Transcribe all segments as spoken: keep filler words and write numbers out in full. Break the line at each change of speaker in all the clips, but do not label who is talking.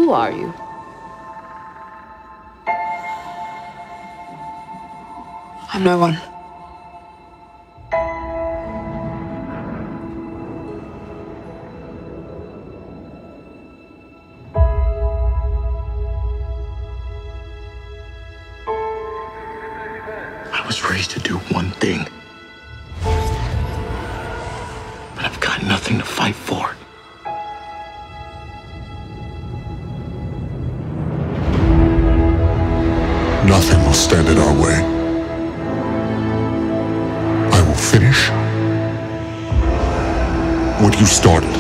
Who are you?
I'm no one.
I was raised to do one thing, but I've got nothing to fight for.
Nothing will stand in our way. I will finish what you started.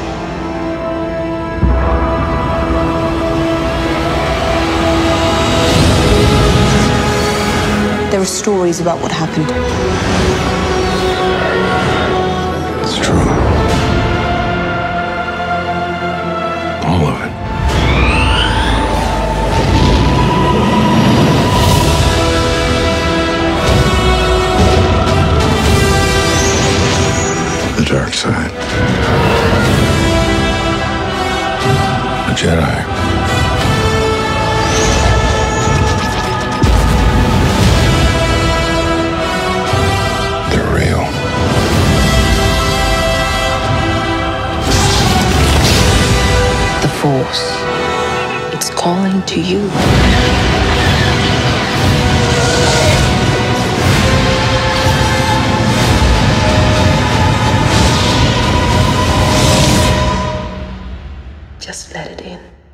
There are stories about what happened.
It's true. All of it. The dark side. A Jedi. They're real.
The Force. It's calling to you. Just let it in.